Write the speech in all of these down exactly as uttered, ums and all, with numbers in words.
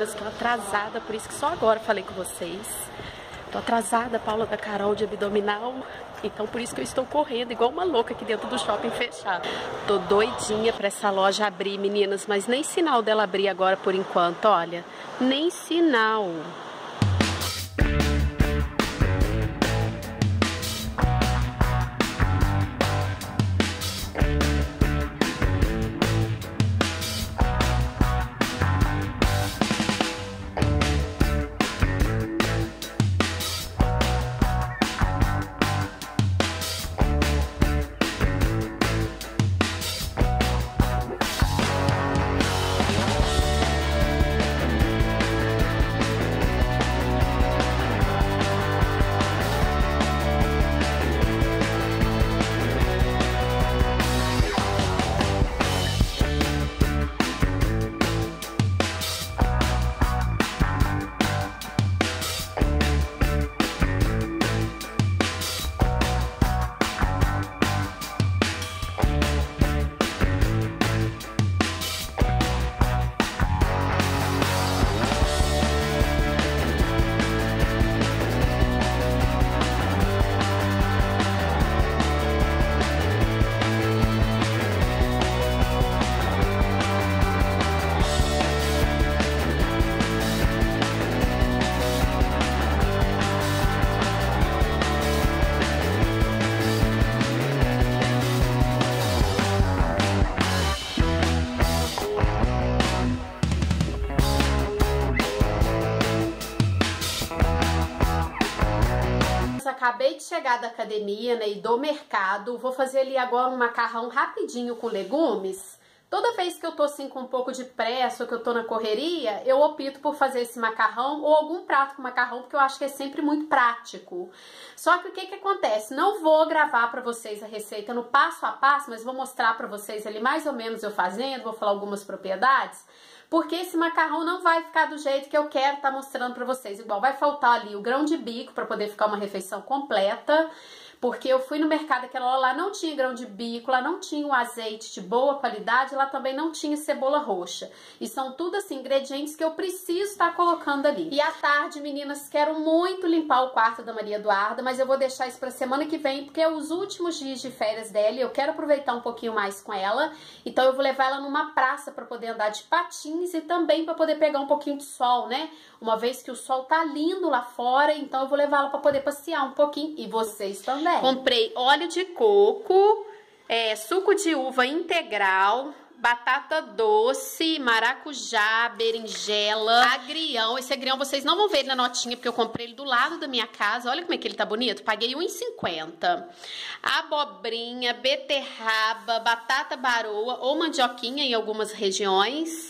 meninas, tô atrasada, por isso que só agora falei com vocês. Tô atrasada, Paula da Carol de abdominal, então por isso que eu estou correndo igual uma louca aqui dentro do shopping fechado. Tô doidinha pra essa loja abrir, meninas, mas nem sinal dela abrir agora por enquanto, olha. Nem sinal. Acabei de chegar da academia, né, e do mercado. Vou fazer ali agora um macarrão rapidinho com legumes. Toda vez que eu tô assim com um pouco de pressa ou que eu tô na correria, eu opto por fazer esse macarrão ou algum prato com macarrão, porque eu acho que é sempre muito prático. Só que o que que acontece? Não vou gravar pra vocês a receita no passo a passo, mas vou mostrar pra vocês ali mais ou menos eu fazendo, vou falar algumas propriedades. Porque esse macarrão não vai ficar do jeito que eu quero estar mostrando pra vocês. Igual, vai faltar ali o grão de bico pra poder ficar uma refeição completa. Porque eu fui no mercado, aquela hora lá não tinha grão de bico, lá não tinha um azeite de boa qualidade, lá também não tinha cebola roxa. E são tudo assim, ingredientes que eu preciso estar colocando ali. E à tarde, meninas, quero muito limpar o quarto da Maria Eduarda, mas eu vou deixar isso pra semana que vem, porque é os últimos dias de férias dela e eu quero aproveitar um pouquinho mais com ela. Então eu vou levar ela numa praça pra poder andar de patins e também pra poder pegar um pouquinho de sol, né? Uma vez que o sol tá lindo lá fora, então eu vou levar ela pra poder passear um pouquinho. E vocês também. Comprei óleo de coco, é, suco de uva integral, batata doce, maracujá, berinjela, agrião. Esse agrião vocês não vão ver ele na notinha, porque eu comprei ele do lado da minha casa. Olha como é que ele tá bonito. Paguei um real e cinquenta. Abobrinha, beterraba, batata baroa ou mandioquinha em algumas regiões.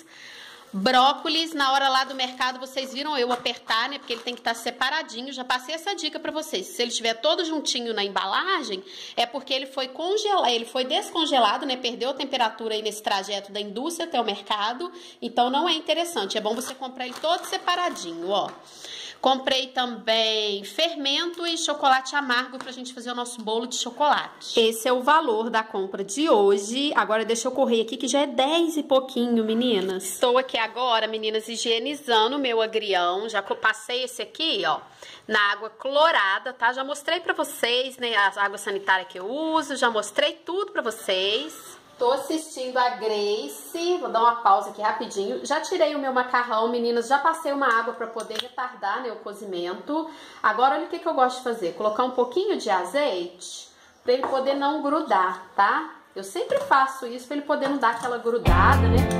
Brócolis, na hora lá do mercado, vocês viram eu apertar, né? Porque ele tem que estar separadinho. Já passei essa dica pra vocês. Se ele estiver todo juntinho na embalagem, é porque ele foi congelado, ele foi descongelado, né? Perdeu a temperatura aí nesse trajeto da indústria até o mercado. Então não é interessante. É bom você comprar ele todo separadinho, ó. Comprei também fermento e chocolate amargo pra gente fazer o nosso bolo de chocolate. Esse é o valor da compra de hoje. Agora deixa eu correr aqui que já é dez e pouquinho, meninas. Estou aqui agora, meninas, higienizando o meu agrião. Já passei esse aqui, ó, na água clorada, tá? Já mostrei pra vocês, né, a água sanitária que eu uso. Já mostrei tudo pra vocês. Tô assistindo a Grace, vou dar uma pausa aqui rapidinho. Já tirei o meu macarrão, meninas, já passei uma água pra poder retardar, né, o cozimento. Agora, olha o que que eu gosto de fazer. Colocar um pouquinho de azeite pra ele poder não grudar, tá? Eu sempre faço isso pra ele poder não dar aquela grudada, né?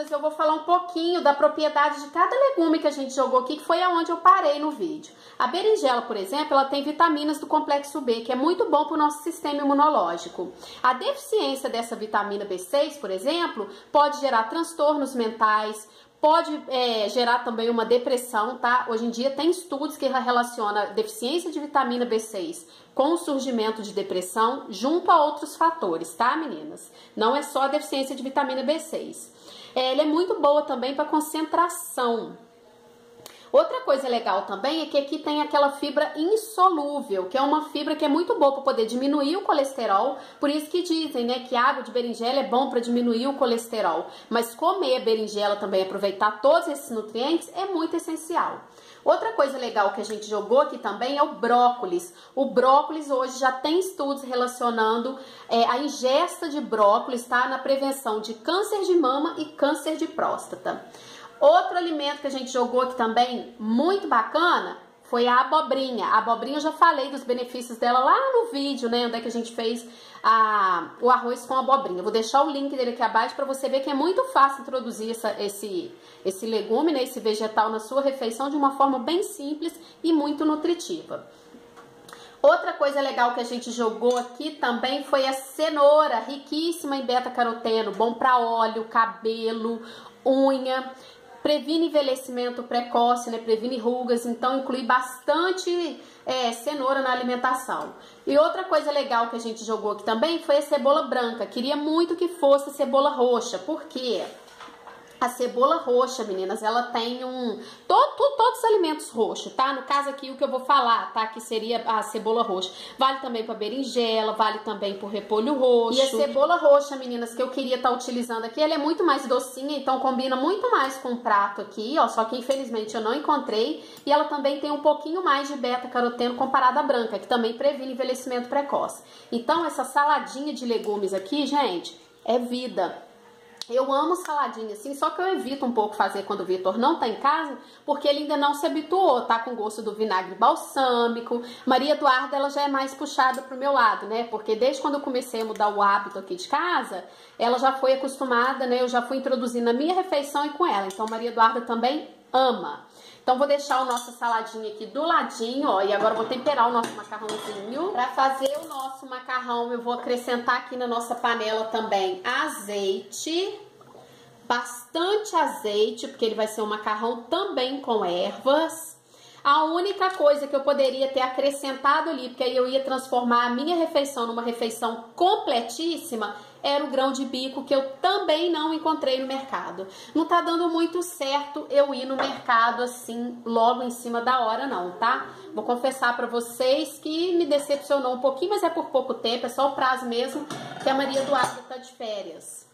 meninas, eu vou falar um pouquinho da propriedade de cada legume que a gente jogou aqui, que foi aonde eu parei no vídeo. A berinjela, por exemplo, ela tem vitaminas do complexo B, que é muito bom para o nosso sistema imunológico. A deficiência dessa vitamina B seis, por exemplo, pode gerar transtornos mentais, pode é, gerar também uma depressão, tá? Hoje em dia tem estudos que relacionam a deficiência de vitamina B seis com o surgimento de depressão, junto a outros fatores, tá, meninas? Não é só a deficiência de vitamina B seis. É, ela é muito boa também para concentração. Outra coisa legal também é que aqui tem aquela fibra insolúvel, que é uma fibra que é muito boa para poder diminuir o colesterol. Por isso que dizem, né, que a água de berinjela é bom para diminuir o colesterol. Mas comer berinjela também, aproveitar todos esses nutrientes, é muito essencial. Outra coisa legal que a gente jogou aqui também é o brócolis. O brócolis hoje já tem estudos relacionando é, a ingesta de brócolis, tá, na prevenção de câncer de mama e câncer de próstata. Outro alimento que a gente jogou aqui também, muito bacana, foi a abobrinha. A abobrinha eu já falei dos benefícios dela lá no vídeo, né, onde é que a gente fez a, o arroz com abobrinha. Vou deixar o link dele aqui abaixo para você ver que é muito fácil introduzir essa, esse, esse legume, né, esse vegetal na sua refeição de uma forma bem simples e muito nutritiva. Outra coisa legal que a gente jogou aqui também foi a cenoura, riquíssima em beta-caroteno, bom para óleo, cabelo, unha. Previne envelhecimento precoce, né? Previne rugas, então inclui bastante é, cenoura na alimentação. E outra coisa legal que a gente jogou aqui também foi a cebola branca. Queria muito que fosse cebola roxa, por quê? A cebola roxa, meninas, ela tem um... Todo, todo, todos os alimentos roxos, tá? No caso aqui, o que eu vou falar, tá? Que seria a cebola roxa. Vale também para berinjela, vale também para repolho roxo. E a cebola roxa, meninas, que eu queria estar tá utilizando aqui, ela é muito mais docinha, então combina muito mais com o prato aqui, ó. Só que, infelizmente, eu não encontrei. E ela também tem um pouquinho mais de beta-caroteno comparada à branca, que também previne envelhecimento precoce. Então, essa saladinha de legumes aqui, gente, é vida. Eu amo saladinha assim, só que eu evito um pouco fazer quando o Vitor não tá em casa, porque ele ainda não se habituou, tá com gosto do vinagre balsâmico. Maria Eduarda, ela já é mais puxada pro meu lado, né? Porque desde quando eu comecei a mudar o hábito aqui de casa, ela já foi acostumada, né? Eu já fui introduzindo na minha refeição e com ela. Então, Maria Eduarda também ama. Então, vou deixar o nosso saladinho aqui do ladinho, ó. E agora eu vou temperar o nosso macarrãozinho. Para fazer o nosso macarrão, eu vou acrescentar aqui na nossa panela também azeite. Bastante azeite, porque ele vai ser um macarrão também com ervas. A única coisa que eu poderia ter acrescentado ali, porque aí eu ia transformar a minha refeição numa refeição completíssima, era o grão de bico, que eu também não encontrei no mercado. Não tá dando muito certo eu ir no mercado assim, logo em cima da hora não, tá? Vou confessar pra vocês que me decepcionou um pouquinho, mas é por pouco tempo, é só o prazo mesmo, que a Maria Eduarda tá de férias.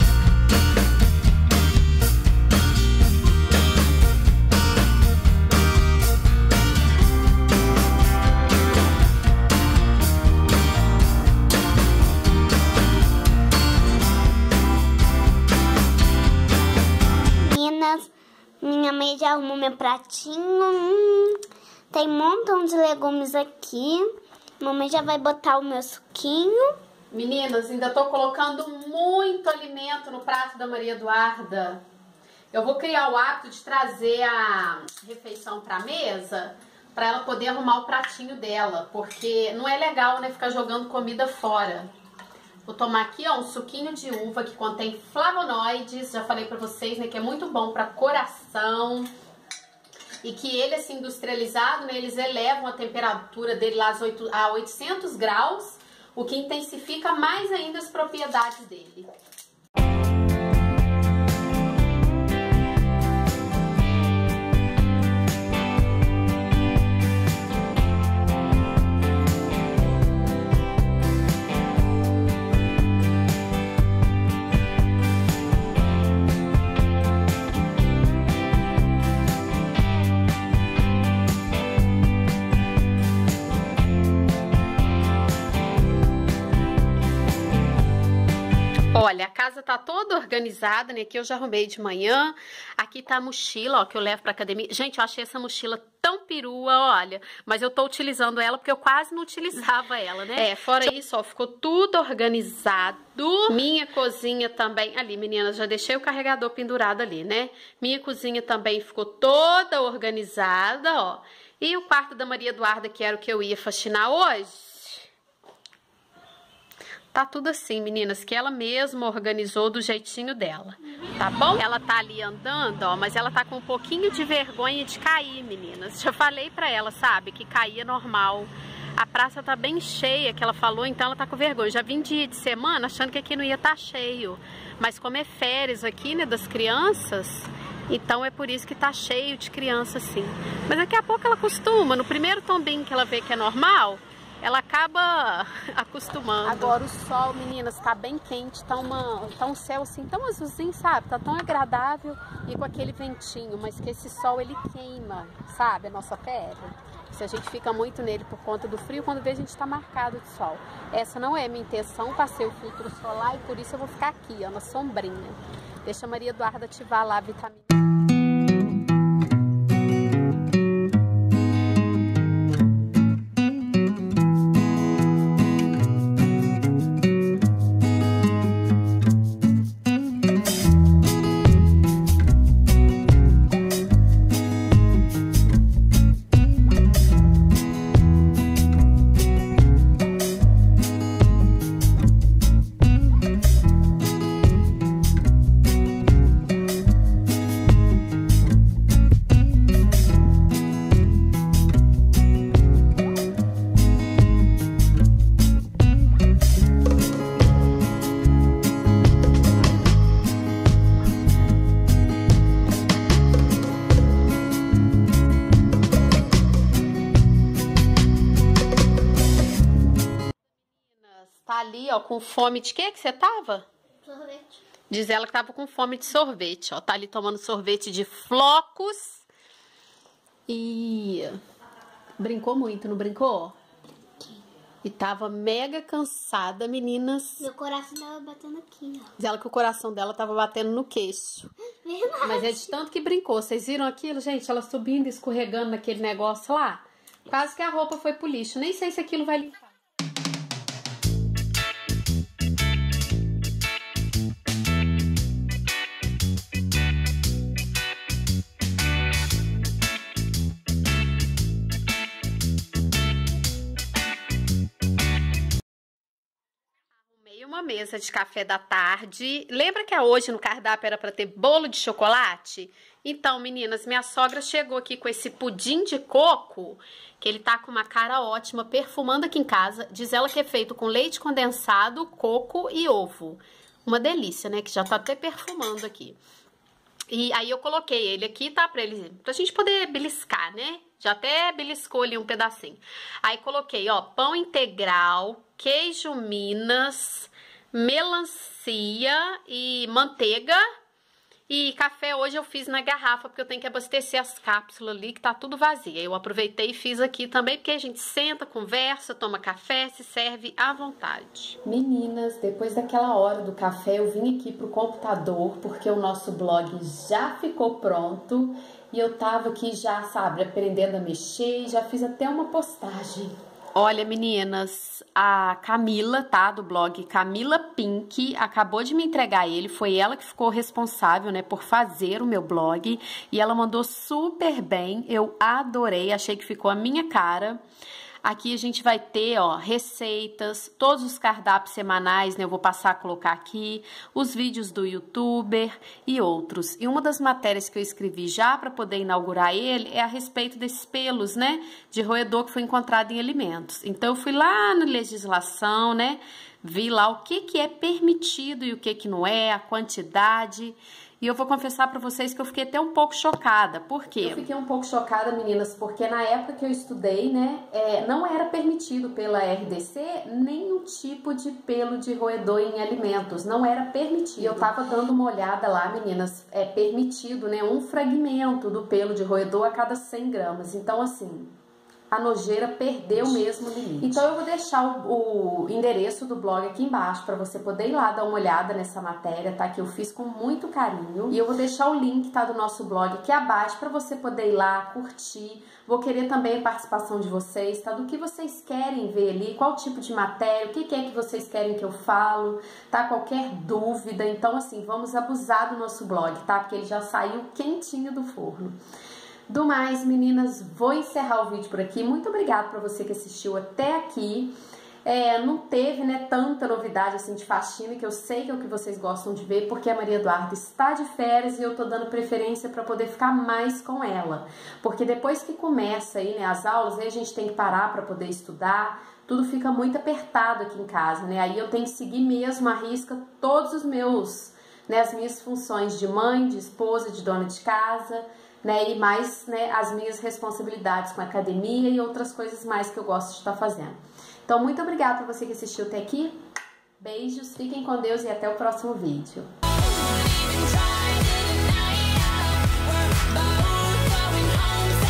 Minha mãe já arrumou meu pratinho. Hum, tem um montão de legumes aqui. Mamãe já vai botar o meu suquinho. Meninas, ainda tô colocando muito alimento no prato da Maria Eduarda. Eu vou criar o hábito de trazer a refeição pra mesa, pra ela poder arrumar o pratinho dela. Porque não é legal, né, ficar jogando comida fora. Vou tomar aqui, ó, um suquinho de uva que contém flavonoides. Já falei pra vocês, né, que é muito bom pra coração. E que ele, assim, industrializado, né, eles elevam a temperatura dele lá a oitocentos graus, o que intensifica mais ainda as propriedades dele. Olha, a casa tá toda organizada. organizada, né? Aqui eu já arrumei de manhã. Aqui tá a mochila, ó, que eu levo pra academia. Gente, eu achei essa mochila tão perua, olha. Mas eu tô utilizando ela porque eu quase não utilizava ela, né? É, fora isso, ó, ficou tudo organizado. Minha cozinha também... Ali, meninas, já deixei o carregador pendurado ali, né? Minha cozinha também ficou toda organizada, ó. E o quarto da Maria Eduarda, que era o que eu ia faxinar hoje... Tá tudo assim, meninas, que ela mesma organizou do jeitinho dela, tá bom? Ela tá ali andando, ó, mas ela tá com um pouquinho de vergonha de cair, meninas. Já falei pra ela, sabe, que cair é normal. A praça tá bem cheia, que ela falou, então ela tá com vergonha. Já vim dia de semana achando que aqui não ia estar cheio. Mas como é férias aqui, né, das crianças, então é por isso que tá cheio de criança, assim. Mas daqui a pouco ela acostuma. No primeiro tombinho que ela vê que é normal... ela acaba acostumando. Agora o sol, meninas, tá bem quente, tá, uma, tá um céu assim tão azulzinho, sabe? Tá tão agradável e com aquele ventinho, mas que esse sol ele queima, sabe? A nossa pele. Se a gente fica muito nele por conta do frio, quando vê a gente tá marcado de sol. Essa não é a minha intenção, passei o filtro solar e por isso eu vou ficar aqui, ó, na sombrinha. Deixa a Maria Eduarda ativar lá a vitamina. Ali, ó, com fome de quê que você tava? Sorvete. Diz ela que tava com fome de sorvete, ó. Tá ali tomando sorvete de flocos. E brincou muito, não brincou? Sim. E tava mega cansada, meninas. Meu coração tava batendo aqui, ó. Diz ela que o coração dela tava batendo no queixo. Verdade. Mas é de tanto que brincou. Vocês viram aquilo, gente? Ela subindo, escorregando naquele negócio lá. Quase que a roupa foi pro lixo. Nem sei se aquilo vai limpar. Uma mesa de café da tarde. Lembra que hoje no cardápio era para ter bolo de chocolate? Então, meninas, minha sogra chegou aqui com esse pudim de coco, que ele tá com uma cara ótima, perfumando aqui em casa. Diz ela que é feito com leite condensado, coco e ovo. Uma delícia, né? Que já tá até perfumando aqui. E aí eu coloquei ele aqui, tá? Pra, ele, pra gente poder beliscar, né? Já até beliscou ali um pedacinho. Aí coloquei, ó, pão integral, queijo Minas, melancia e manteiga. E café hoje eu fiz na garrafa, porque eu tenho que abastecer as cápsulas ali, que tá tudo vazia. Eu aproveitei e fiz aqui também, porque a gente senta, conversa, toma café, se serve à vontade. Meninas, depois daquela hora do café, eu vim aqui pro computador, porque o nosso blog já ficou pronto. E eu tava aqui já, sabe, aprendendo a mexer e já fiz até uma postagem. Olha, meninas, a Camila, tá, do blog Camila Pink, acabou de me entregar ele, foi ela que ficou responsável, né, por fazer o meu blog, e ela mandou super bem, eu adorei, achei que ficou a minha cara. Aqui a gente vai ter, ó, receitas, todos os cardápios semanais, né, eu vou passar a colocar aqui, os vídeos do youtuber e outros. E uma das matérias que eu escrevi já para poder inaugurar ele é a respeito desses pelos, né, de roedor que foi encontrado em alimentos. Então eu fui lá na legislação, né, vi lá o que que é permitido e o que que não é, a quantidade. E eu vou confessar pra vocês que eu fiquei até um pouco chocada. Por quê? Eu fiquei um pouco chocada, meninas, porque na época que eu estudei, né, é, não era permitido pela R D C nenhum tipo de pelo de roedor em alimentos. Não era permitido. E eu tava dando uma olhada lá, meninas, é permitido, né, um fragmento do pelo de roedor a cada cem gramas. Então, assim, a nojeira perdeu mesmo o limite. Então eu vou deixar o, o endereço do blog aqui embaixo para você poder ir lá dar uma olhada nessa matéria, tá? Que eu fiz com muito carinho. E eu vou deixar o link, tá, do nosso blog aqui abaixo para você poder ir lá, curtir. Vou querer também a participação de vocês, tá? Do que vocês querem ver ali, qual tipo de matéria, o que é que vocês querem que eu falo, tá? Qualquer dúvida. Então, assim, vamos abusar do nosso blog, tá? Porque ele já saiu quentinho do forno. Do mais, meninas, vou encerrar o vídeo por aqui. Muito obrigada para você que assistiu até aqui. É, não teve, né, tanta novidade assim de faxina, que eu sei que é o que vocês gostam de ver, porque a Maria Eduarda está de férias e eu tô dando preferência para poder ficar mais com ela. Porque depois que começa aí, né, as aulas, aí a gente tem que parar para poder estudar, tudo fica muito apertado aqui em casa, né? Aí eu tenho que seguir mesmo à risca todos os meus, né, as minhas funções de mãe, de esposa, de dona de casa, né, e mais, né, as minhas responsabilidades com a academia e outras coisas mais que eu gosto de estar fazendo. Então, muito obrigada por você que assistiu até aqui. Beijos, fiquem com Deus e até o próximo vídeo.